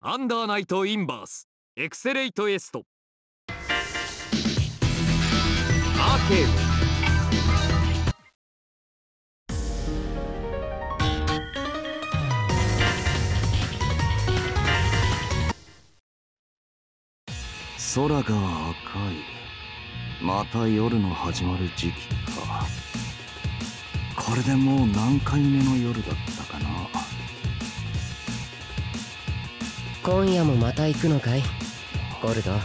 アンダーナイトインバースエクセレイトエストアーケード。 空が赤い。また夜の始まる時期か。これでもう何回目の夜だったかな。 今夜もまた行くのかいゴルド。 あ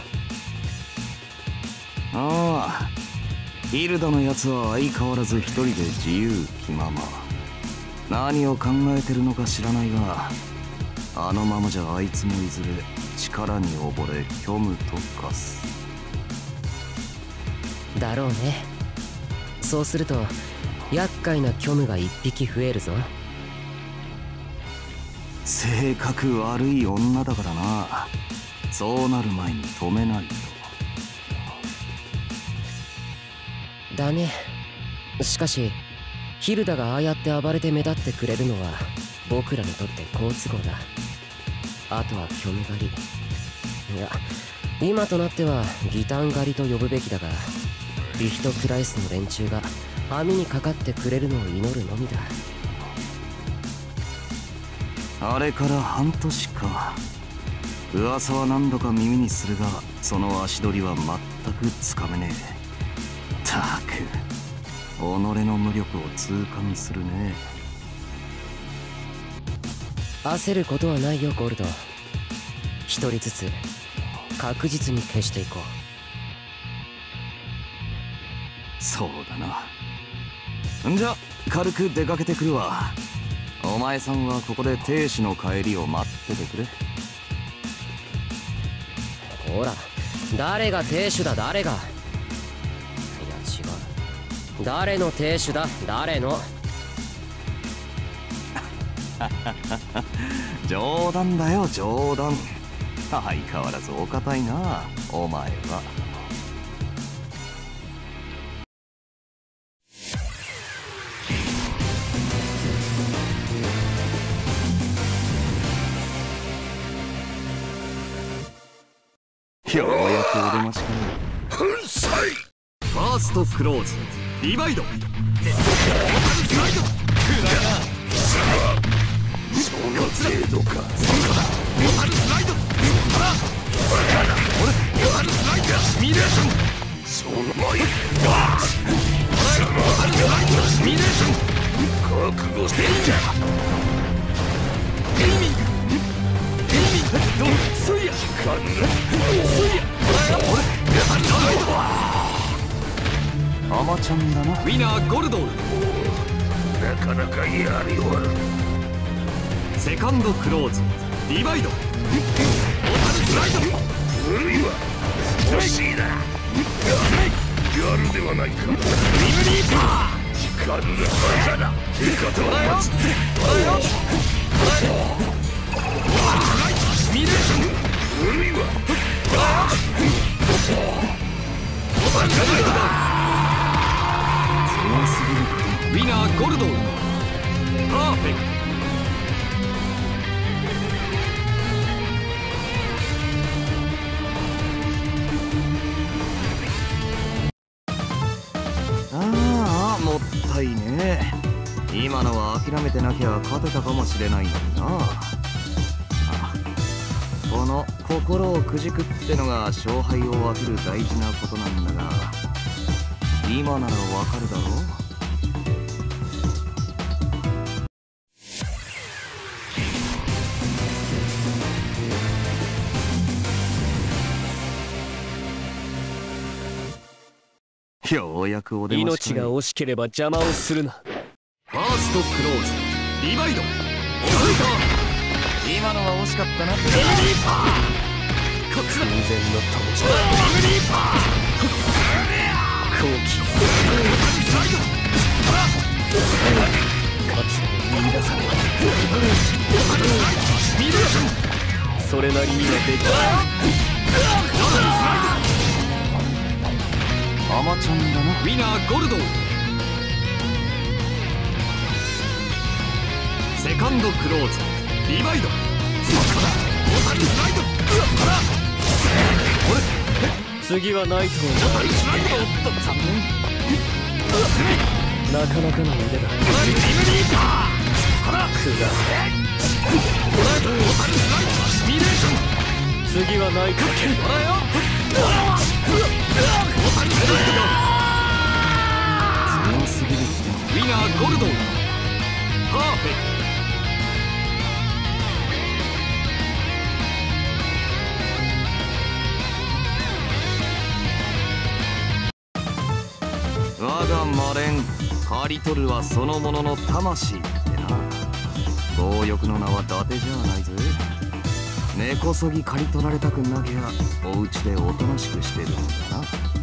あ、ヒルダのやつは相変わらず一人で自由気まま。何を考えてるのか知らないが、あのままじゃあいつもいずれ力に溺れ虚無と化す。 だろうね。そうすると厄介な虚無が一匹増えるぞ。 性格悪い女だからな。そうなる前に止めないと。 だね。しかしヒルダがああやって暴れて目立ってくれるのは僕らにとって好都合だ。あとは虚無狩り。いや、今となってはギタン狩りと呼ぶべきだが、リヒトクライスの連中が網にかかってくれるのを祈るのみだ。 あれから半年か。噂は何度か耳にするが、その足取りは全くつかめねえ。たく己の無力を痛感するね。 焦ることはないよゴルド。一人ずつ確実に消していこう。そうだな。んじゃ軽く出かけてくるわ。お前さんはここで亭主の帰りを待っててくれ。 ほら、誰が亭主だ誰が。いや違う、誰の亭主だ誰の。 冗談だよ冗談。相変わらずお堅いなお前は。ようやくお出ましか。 粉砕。ファーストクローズリバイド。その程度か。モタルスライド。モタルスライドシミュレーション。その前モタルスライドシミュレーション。覚悟していんじゃ。エイミングエイミングどっそりや。そりや。 アマちゃんだな。 ウィナーゴルドー。 なかなかやり終わる。 セカンドクローズリバイド。モタルスライド。 古いわ。欲しいな。やるではないか。 リムリーパー。 時間のバカだ。手方を待つ。 シミュレーション。 古いわ。 ウィナーゴルドー。パーフェクト。 ああ、もったいねえ。今のは諦めてなきゃ勝てたかもしれないのにな。この心をくじくってのが勝敗を分ける大事なことなんだが、今ならわかるだろう。ようやくお出まし。 命が惜しければ邪魔をするな。ファーストクローズリバイド。 今のは惜しかったな。 リムリーパー。こっちだ。 偶然の友達。 リムリーパー。 後期サイド。 かつて見出されシミュレーション。 それなりにはできた。 アマちゃんだな。 ウィナーゴルドー。セカンドクローズリバイド。そこだ。モタ次はないと思う。なかなかの腕だ。次はないと思う。 強すぎるってウィナーゴルドンパーフェク我がマレンカリトルはそのものの魂ってな。強欲の名は伊達じゃないぜ。根こそぎ刈り取られたくなきゃお家でおとなしくしてるんだな。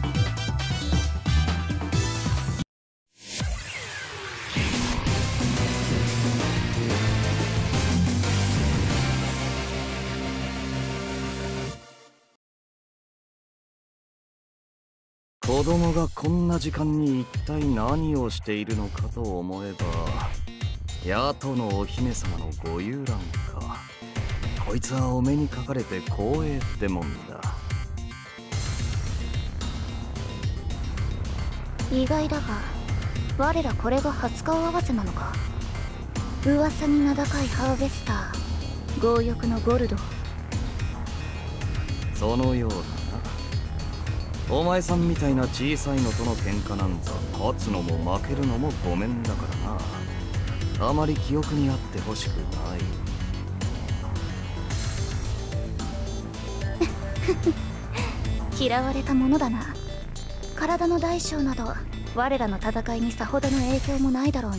子供がこんな時間に一体何をしているのかと思えば、野党のお姫様のご遊覧か。こいつはお目にかかれて光栄ってもんだ。 意外だが我らこれが初顔合わせなのか。噂に名高いハーベスター強欲のゴルド。 そのようだな。お前さんみたいな小さいのとの喧嘩なんざ勝つのも負けるのもごめんだからな。あまり記憶にあってほしくない。 嫌われたものだな。体の大小など我らの戦いにさほどの影響もないだろうに。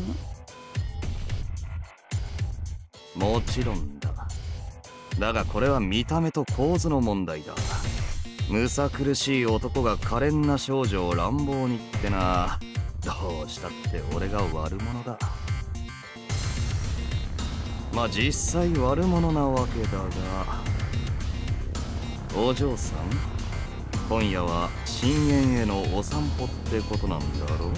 もちろんだ。だがこれは見た目と構図の問題だ。むさ苦しい男が可憐な少女を乱暴にってな。どうしたって俺が悪者だ。まあ実際悪者なわけだが。お嬢さん、今夜は深淵へのお散歩ってことなんだろう。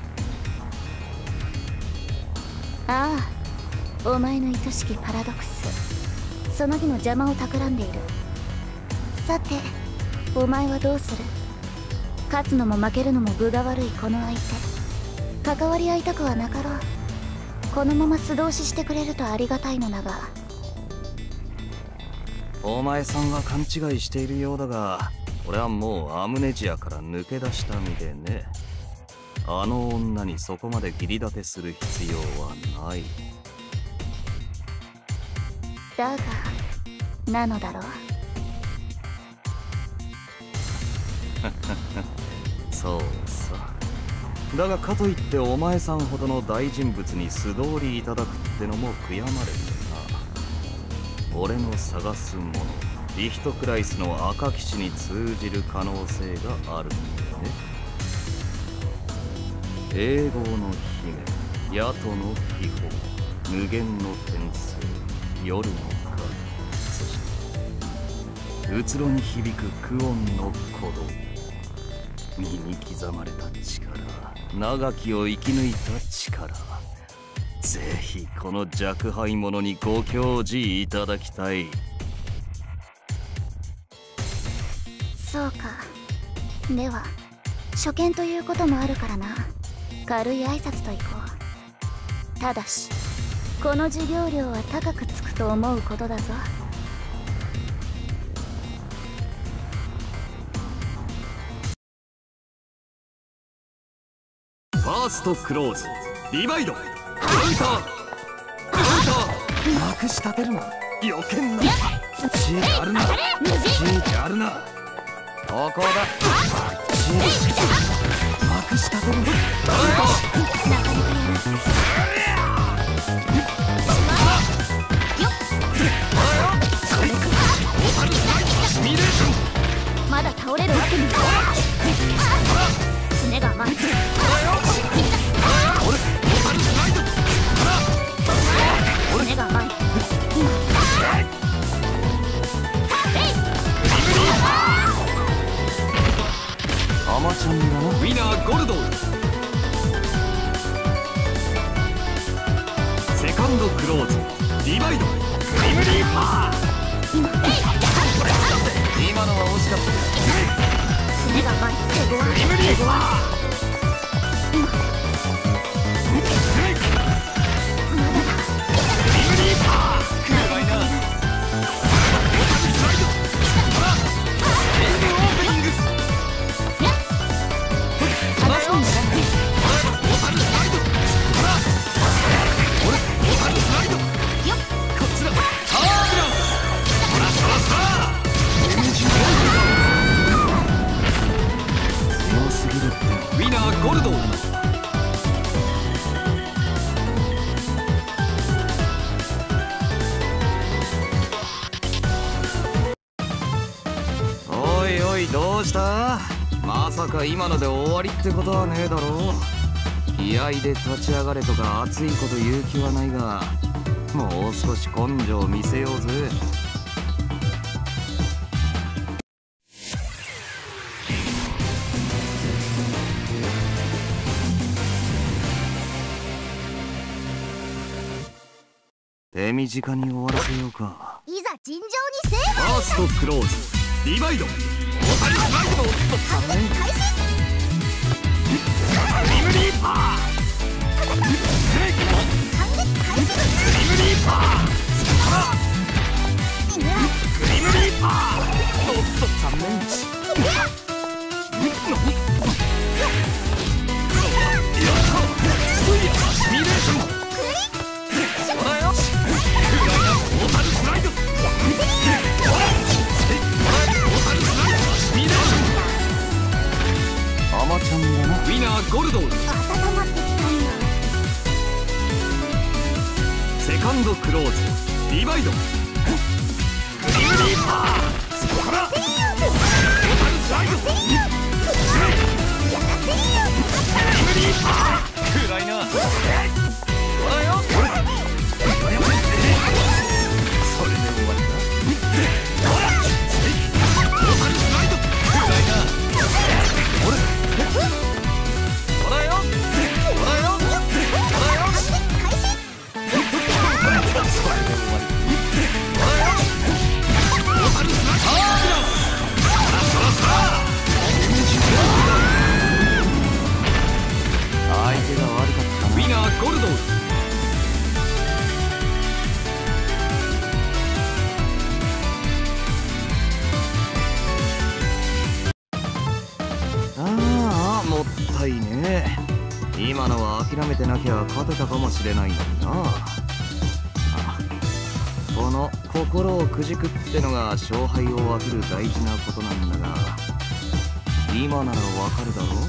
ああ、お前の愛しきパラドクス、その日の邪魔を企んでいる。さてお前はどうする。勝つのも負けるのも分が悪いこの相手、関わり合いたくはなかろう。このまま素通ししてくれるとありがたいのだが。 お前さんは勘違いしているようだが、俺はもうアムネジアから抜け出した身でね。あの女にそこまで義理立てする必要はない。 だがなのだろう。 そうさ。だがかといってお前さんほどの大人物に素通りいただくってのも悔やまれるな。俺の探すものリヒトクライスの赤騎士に通じる可能性があるんだよね。永劫の姫、野党の秘宝、無限の転生、夜の影、そしてうつろに響くクオンの鼓動。身に刻まれた力、長きを生き抜いた力。ぜひこの若輩者にご教示いただきたい。 そうか。では初見ということもあるからな。軽い挨拶といこう。ただしこの授業料は高くつくと思うことだぞ。 ファーストクローズリバイドカウンターカウンター。 まくし立てるな、よけんな。ちあるな、ちあるな。ここだ。まくし立てるな。 まだ倒れるわけにはいすねが甘い。すねが甘い。 アマちゃんだな。 ウィナーゴルドンセカンドクローズリバイドリムリーパー。 が参ってごわん。 リムリーパーウィナーゴルド。 おいおい、どうした？まさか今ので終わりってことはねえだろ。気合で立ち上がれとか熱いこと言う気はないが、もう少し根性見せようぜ。手短に終わらせようか。 いざ尋常に成ファーストクローズディバイド。オタリスライドの反撃開始。 リムリーパー反撃開始。 リムリーパーリムリーパーおっと残念。シミュレーションオタルスライド。 アマちゃんだな。 ウィナーゴルド。 温まってきたんよ。 セカンドクローズディバイド。リムリーパーそこからオタルスライド。リムリーパー暗いな。ほらよ。それで終わりだ。オタルスライド。暗いな。ほらよ。ほらよ。ほらよ。 相手が悪かったな。 ウィナーゴルド。 ああ、もったいねえ。今のは諦めてなきゃ勝てたかもしれないのにな。あ、この心をくじくってのが勝敗を分ける大事なことなんだが、今ならわかるだろう。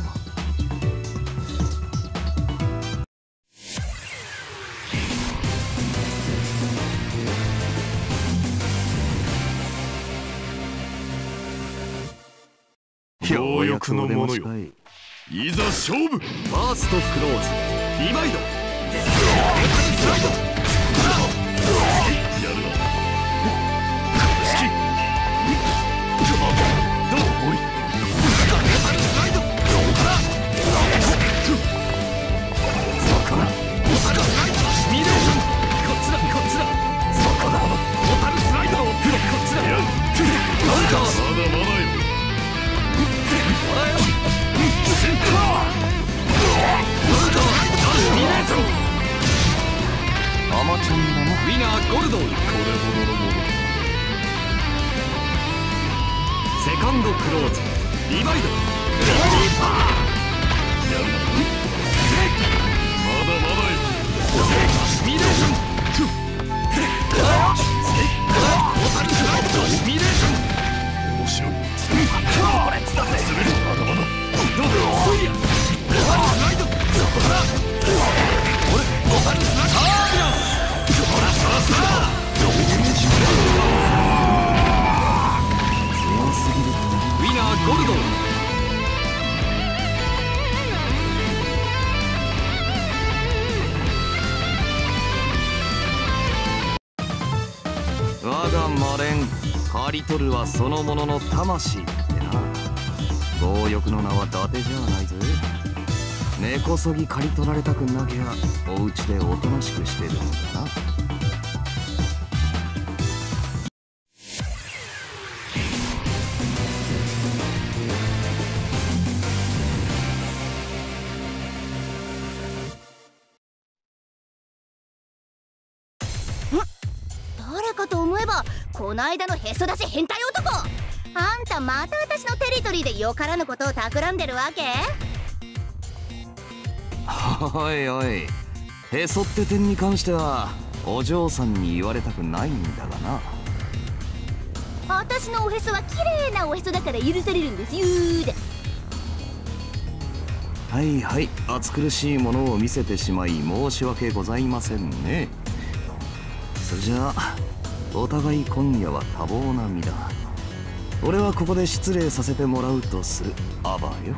強欲のものよ。いざ勝負。ファーストクローズディバイド。スライド。やるな。好き。どうおい。スライド。そこだ。オタルスライド。シミュレーション。こっちだこっちだ。そこだ。オタルスライドのプロこっちだ。なんだ。まだまだよ。 アマちゃんだな。 ウィナーゴルド。これほどのもの。セカンドクローズリバイド。リーパーやるな。まだまだよ。シミュレーション。オタルスライドシミュレーション。面白い。これつだぜ。滑る。まだまだ。どうだ。そいや。オタルスライド。そこだ。俺オタルスライド。ターミナス。そらそらそら。 強すぎるって。 ウィナーゴルド。 我がマレン刈り取るはそのものの魂ってな。強欲の名は伊達じゃないぜ。根こそぎ刈り取られたくなきゃお家でおとなしくしてるんだな。 かと思えばこないだのへそ出し変態男。あんたまた私のテリトリーでよからぬことを企んでるわけ？ おいおい、へそって点に関してはお嬢さんに言われたくないんだがな。 私のおへそは綺麗なおへそだから許されるんですよーだ。 はいはい、暑苦しいものを見せてしまい申し訳ございませんね。それじゃあお互い今夜は多忙な身だ。俺はここで失礼させてもらうとする。アバよ。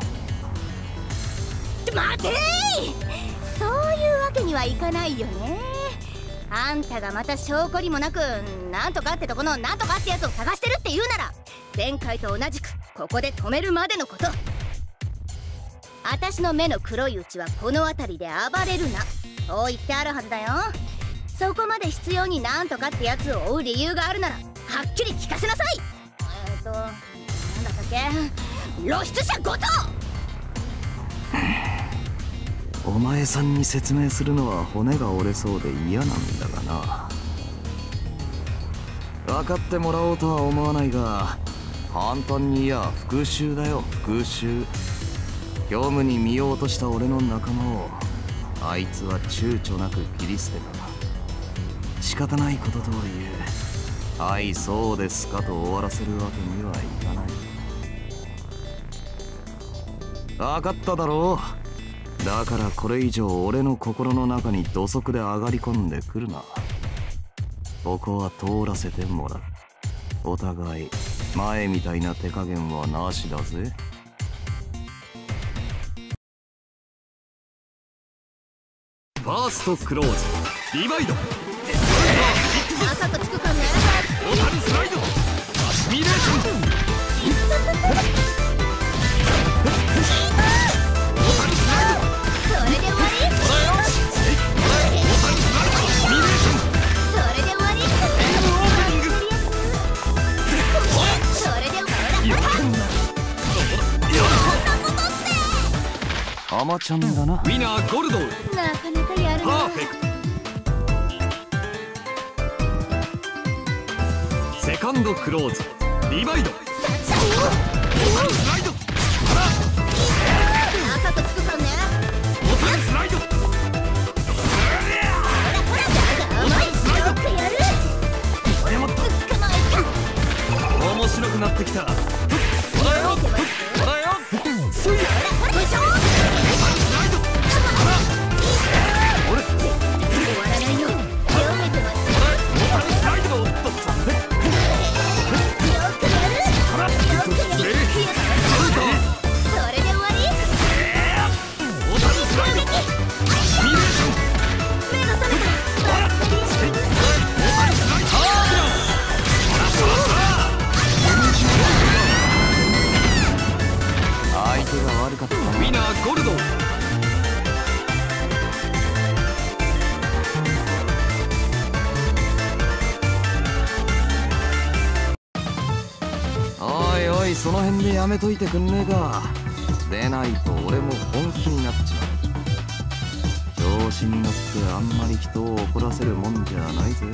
待てー、そういうわけにはいかないよね。あんたがまた証拠にもなくなんとかってとこのなんとかってやつを探してるって言うなら前回と同じくここで止めるまでのこと。私の目の黒いうちはこの辺りで暴れるな、そう言ってあるはずだよ。そこまで必要になんとかってやつを追う理由があるならはっきり聞かせなさい。なんだったっけ、露出者ごと。 お前さんに説明するのは骨が折れそうで嫌なんだがな。分かってもらおうとは思わないが、簡単に言や復讐だよ、復讐。業務に身を落とした俺の仲間をあいつは躊躇なく切り捨てた。仕方ないこととはいえ、はいそうですかと終わらせるわけにはいかない。分かっただろう。だからこれ以上俺の心の中に土足で上がり込んでくるな。ここは通らせてもらう。お互い前みたいな手加減はなしだぜ。 ファーストクローズリバイド朝とつくかね。 トータルスライドアシミレーショントータルスライドそれで終わり。 トータルスライドアシミレーションそれで終わり。それで終わり。 アマちゃんだな。 ウィナーゴルドウなかなかやるな。 パーフェクト。セカンドクローズリバイドトータルスライド朝とつくかね。 トータルスライドほら甘い。よくやる。 謝った。 捕まえた。 面白くなってきた。ほらよほらよすいやほら、部長。終わらないよ。読めてます。 トータルスライドを取ったぜ。 よくやる。よくやる。それで終わり。 トータルスライドアシミレーション目が覚めた。 相手が悪かったな。 ウィナーゴルドおいおい、その辺でやめといてくんねえか。でないと俺も本気になっちまう。調子に乗ってあんまり人を怒らせるもんじゃないぜ。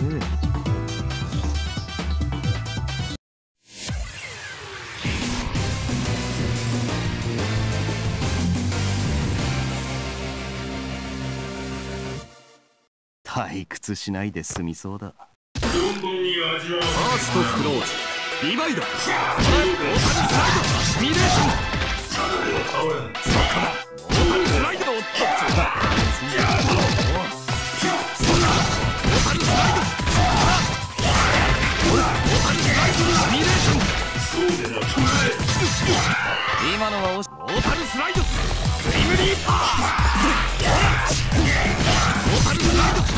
退屈しないで済みそうだ。 ファーストクローズリバイドトータルスライドアシミレーションそこだトータルスライドを取ったトータルスライドアシミレーション今のはトータルスライドスイムリーパートータルスライドト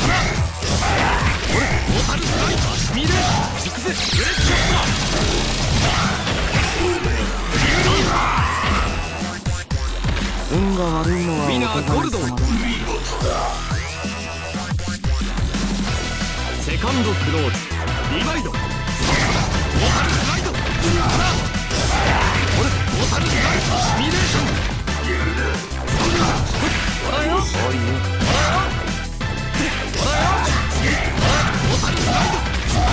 ータルスライドアシミレーション行くぜブレッシュ運が悪いのはウィナーゴルドお互い様だ。 セカンドクローズリバイドトータルスライドトータルスライドアシミレーションほらよおいよ。 トータルスライド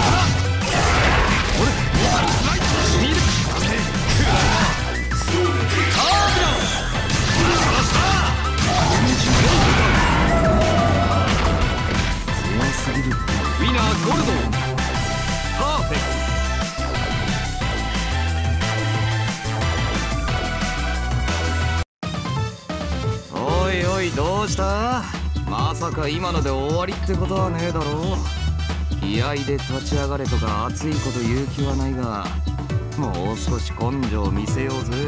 したまさか今ので終わりってことはねえだろう。気合で立ち上がれとか熱いこと言う気はないが、もう少し根性見せようぜ。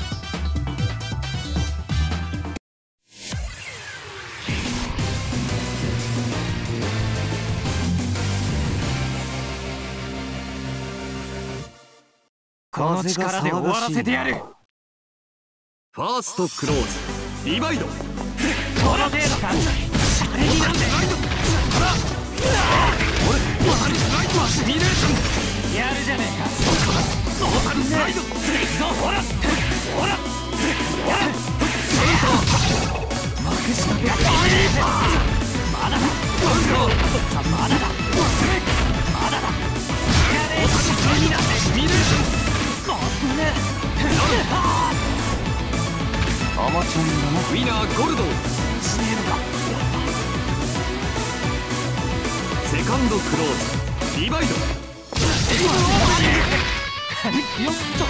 この力で終わらせてやる。 ファーストクローズリバイド。 この程度か。シャレになんでシミュレーションやるじゃねえか。トータルスライド。ほらほらほら幕下でまだだまだだまだだやれシミュレーション。 アマちゃんだな。 ウィナーゴルドしねえのか。 セカンドクローズリバイド。 よっと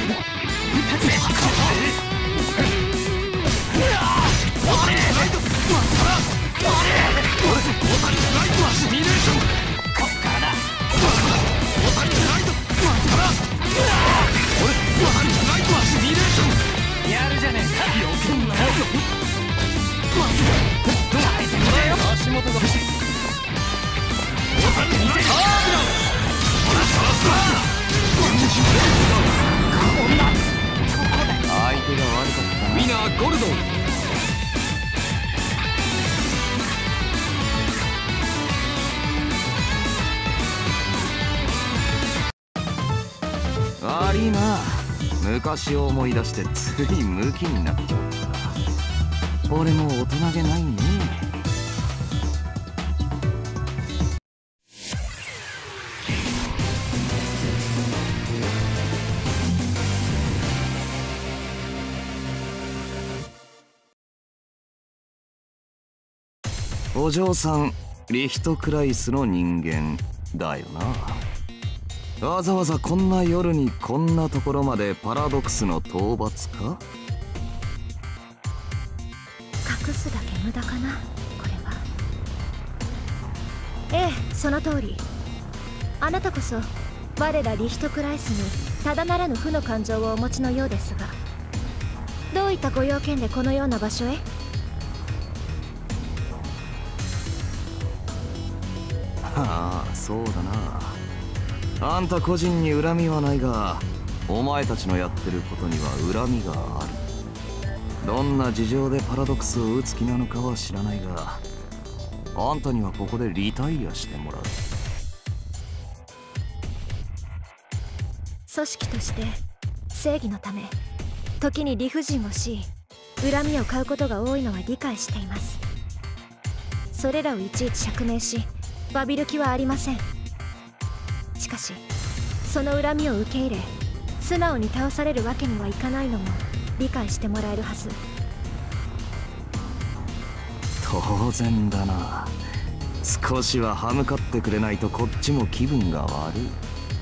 やるじゃねえか。余計なよ。耐えてくれよ。足元が相手が悪かったな。 ウィナーゴルド悪いな。昔を思い出してついムキになっちゃった。俺も大人げないね。お嬢さんリヒトクライスの人間だよな。わざわざこんな夜にこんなところまでパラドクスの討伐か。 隠すだけ無駄かなこれは。ええ、その通り。あなたこそ我らリヒトクライスにただならぬ負の感情をお持ちのようですが、どういったご用件でこのような場所へ。 はあ、そうだな。あんた個人に恨みはないが、お前たちのやってることには恨みがある。どんな事情でパラドクスを打つ気なのかは知らないが、あんたにはここでリタイアしてもらう。 組織として正義のため時に理不尽をし恨みを買うことが多いのは理解しています。それらをいちいち釈明し詫びる気はありません。しかしその恨みを受け入れ素直に倒されるわけにはいかないのも理解してもらえるはず。 当然だな。少しは歯向かってくれないとこっちも気分が悪い。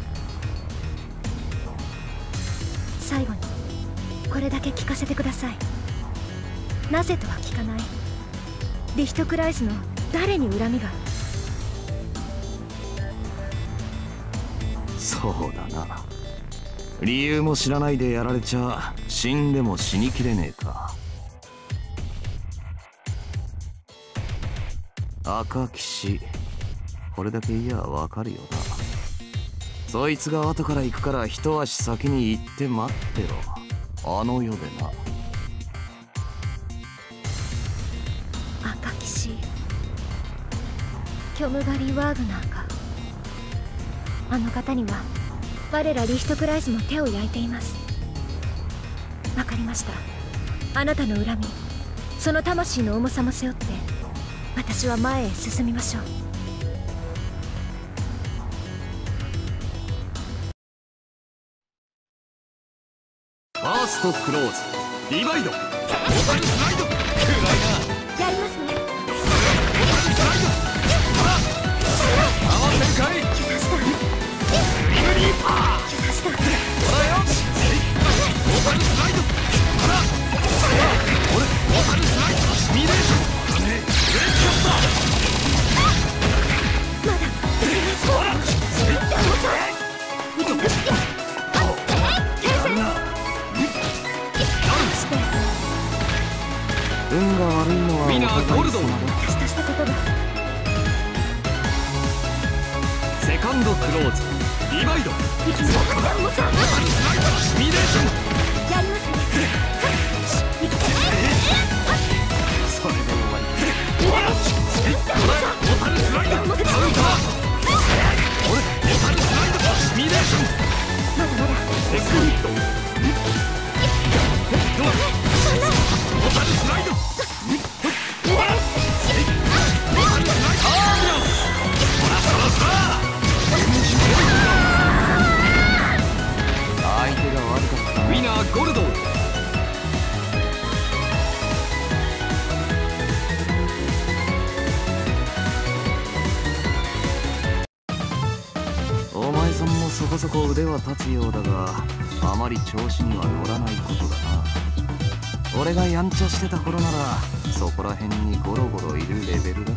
最後にこれだけ聞かせてください。なぜとは聞かない。リヒトクライスの誰に恨みが。 そうだな。理由も知らないでやられちゃ死んでも死にきれねえか。赤騎士、これだけ言やわかるよな。そいつが後から行くから一足先に行って待ってろ。あの世でな。 赤騎士、キョムガリ・ワーグナーか。あの方には我らリヒトクライスも手を焼いています。わかりました。あなたの恨み、その魂の重さも背負って私は前へ進みましょう。 ファーストクローズリバイド。 やりますね。 回ってるかい。グリグリパー。ほらよ。オータルスライド。ほら。俺オータルスライド。シミュレーション。 ーゴルドしたしたことが。 セカンドクローズリバイドいきますもうさシミュレーションやりますね。いけそれで終わり。 モタルスライドカウンターモタルスライドシミュレーションまだまだテクニットモタルスライドモタルスライドアーミランスほらそらそら相手が悪かったな。 ウィナーゴルドお前さんもそこそこ腕は立つようだが、あまり調子には乗らないことだな。俺がやんちゃしてた頃ならそこら辺にゴロゴロいるレベルだ。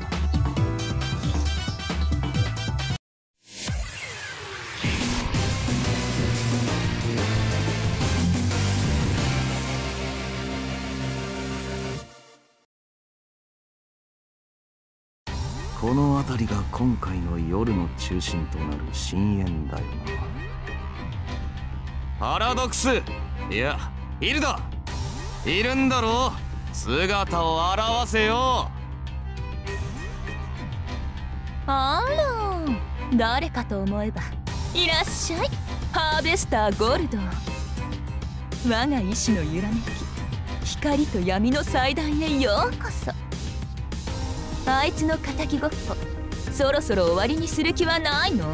この辺りが今回の夜の中心となる深淵だよな。パラドックス、いやヒルダいるんだろう。姿を現せよ。 あら、誰かと思えばいらっしゃい、ハーベスターゴルド。我が意志の揺らめき、光と闇の祭壇へようこそ。あいつの敵ごっこ、そろそろ終わりにする気はないの？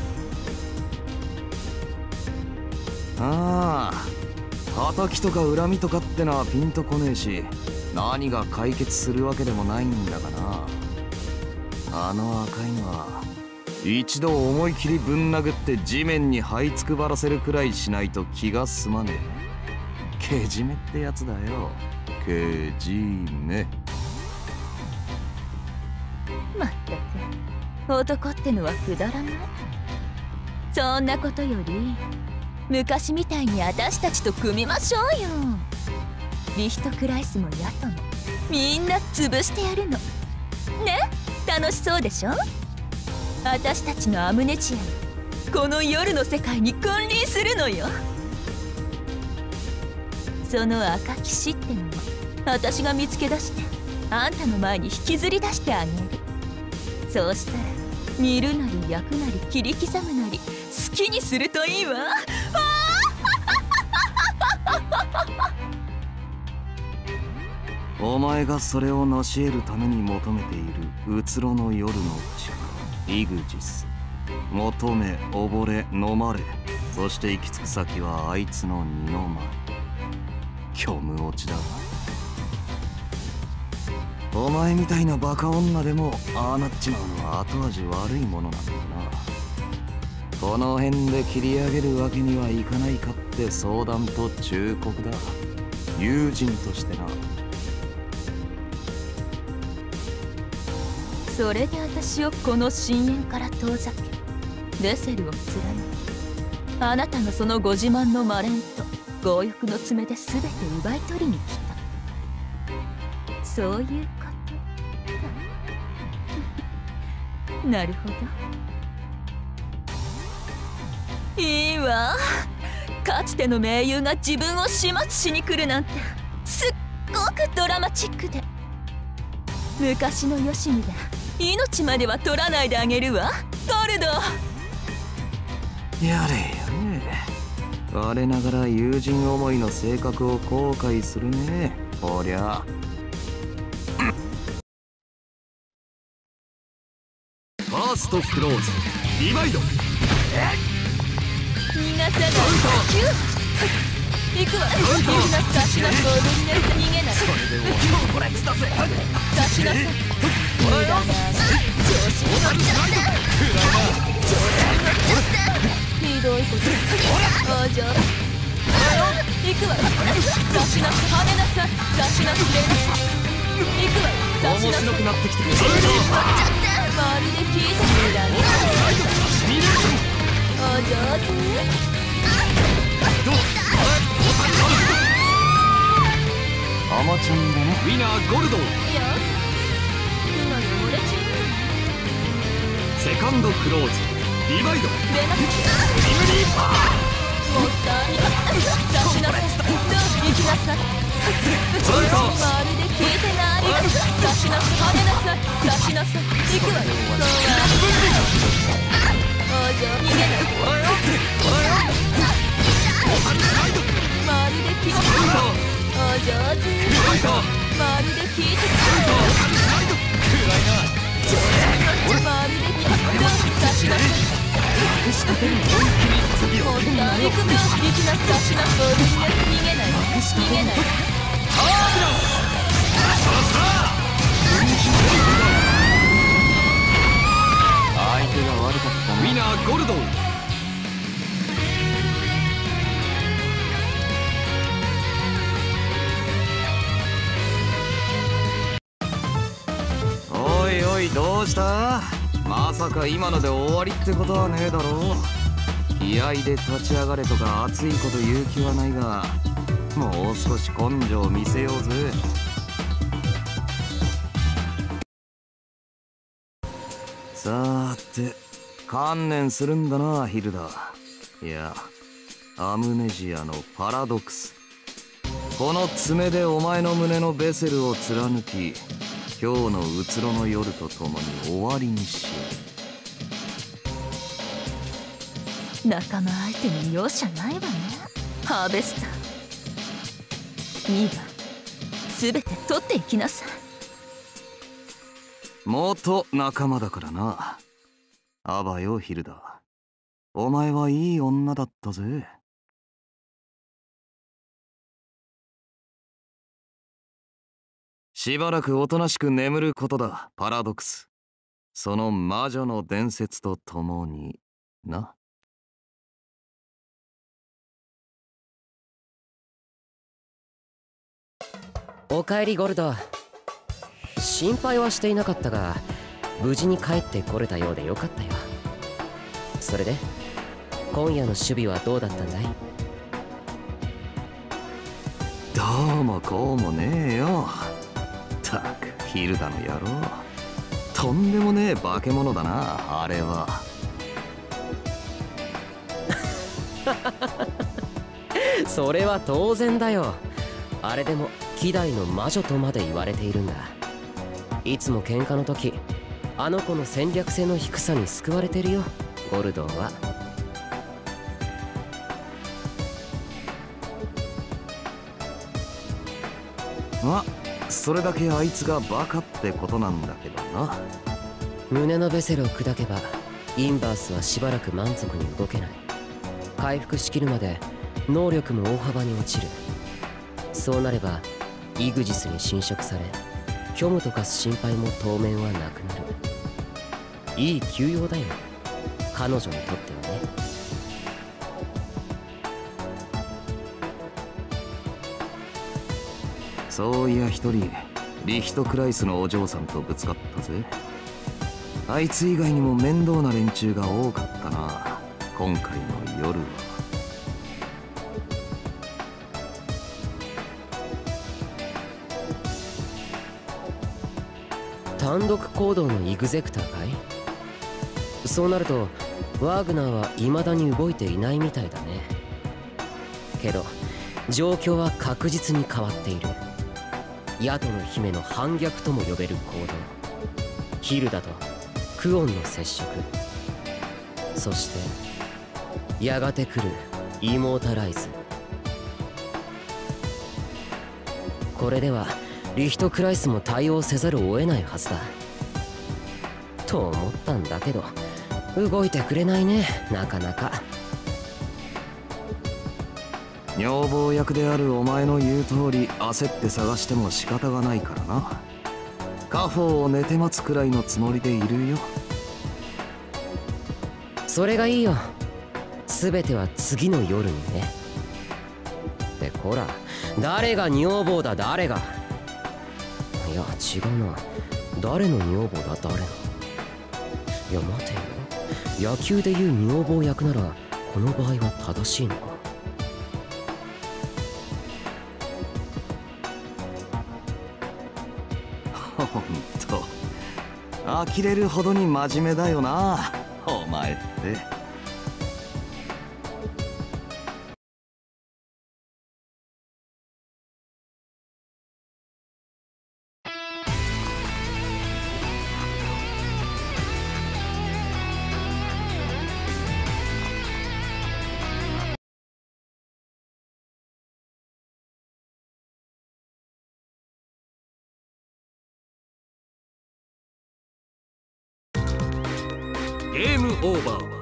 ああ、敵とか恨みとかってのはピンとこねえし、何が解決するわけでもないんだがな。あの赤いのは一度思い切りぶん殴って地面に這いつくばらせるくらいしないと気が済まねえ。けじめってやつだよ。けじめ。 まったく男ってのはくだらない。そんなことより昔みたいに私たちと組みましょうよ。リヒトクライスもヤトもみんな潰してやるのね。楽しそうでしょ。私たちのアムネチアがこの夜の世界に君臨するのよ。その赤騎士ってのも私が見つけ出してあんたの前に引きずり出してあげる。そうしたら煮るなり焼くなり切り刻むなり好きにするといいわ。 お前がそれを成し得るために求めているうつろの夜の力、イグジス。求め、溺れ、飲まれ、そして行き着く先はあいつの二の舞。虚無落ちだ。お前みたいなバカ女でもああなっちまうのは後味悪いものなんだな。この辺で切り上げるわけにはいかないかって相談と忠告だ。友人としてな。 それで私をこの深淵から遠ざけデセルを貫き、あなたのそのご自慢のマレンと強欲の爪で全て奪い取りに来た。そういうことなるほど。いいわ。かつての盟友が自分を始末しに来るなんてすっごくドラマチックで、昔のよしみで命までは取らないであげるわ、ゴルド。 やれやれ。我ながら友人思いの性格を後悔するね。おりゃ。 ファーストクローズリバイド逃がさない。行くわ。逃げなさしなさい。逃げない。 これつだぜ。 さしなさい。無駄な調子に乗っちゃった。調子に乗っちゃった。ひどいこと。お嬢。行くわ。さしなさい。跳ねなさい。さしなさい。行くわ。さしなさい。 面白くなってきてる。 まるで聞いてみらね。お上手。 アマちゃんだな。 ウィナーゴルドよカンドクローズリバイド出なさい。 リムリーパもったい出しなさい。行きなさい。 トライトまるで聞いてない。出しなさい。跳ねなさい。出しなさい。行くわよ。お嬢逃げない。まるで聞いてない。お上手。まるで聞いてない。まるで聞いてない。出しなさい。もったい行くよ。行きなさい。出しなさい。逃げない。逃げない。 相手が悪かったウィナーゴルドンおいおい、どうした？まさか今ので終わりってことはねえだろう。気合で立ち上がれとか熱いこと言う気はないが、もう少し根性見せようぜ。さーて、観念するんだな、ヒルダ。いや、アムネジアのパラドックス。この爪でお前の胸のベセルを貫き、今日のうつろの夜とともに終わりにしよう。仲間相手に容赦ないわね。ハーベスター2番全て取っていきなさい。 元仲間だからな。あばよヒルダ、お前はいい女だったぜ。しばらくおとなしく眠ることだ、パラドックス。その魔女の伝説とともにな。 おかえりゴルド。心配はしていなかったが、無事に帰ってこれたようでよかったよ。それで今夜の守備はどうだったんだい？ どうもこうもねえよ。たくヒルダの野郎、とんでもねえ化け物だな、あれは。 それは当然だよ。あれでも希代の魔女とまで言われているんだ。いつも喧嘩の時、あの子の戦略性の低さに救われてるよ、ゴルドーは。 ま、それだけあいつがバカってことなんだけどな。 胸のベセルを砕けばインバースはしばらく満足に動けない。回復しきるまで能力も大幅に落ちる。そうなればイグジスに侵食され、虚無と化す心配も当面はなくなる。いい休養だよ、彼女にとってはね。 そういや一人リヒトクライスのお嬢さんとぶつかったぜ。あいつ以外にも面倒な連中が多かったな、今回の夜は。 単独行動のイグゼクターかい？そうなるとワーグナーは未だに動いていないみたいだね。けど状況は確実に変わっている。ヤトの姫の反逆とも呼べる行動、ヒルダとクオンの接触、そしてやがて来るイモータライズ。これではリヒトクライスも対応せざるを得ないはずだと思ったんだけど、動いてくれないね、なかなか。 女房役であるお前の言う通り焦って探しても仕方がないからな。カフォーを寝て待つくらいのつもりでいるよ。 それがいいよ。全ては次の夜にね。ってこら、誰が女房だ、誰が。いや違うな、誰の女房だ、誰の。いや待てよ、野球でいう女房役ならこの場合は正しいのか。 ほんと呆れるほどに真面目だよなお前って。 ゲームオーバー。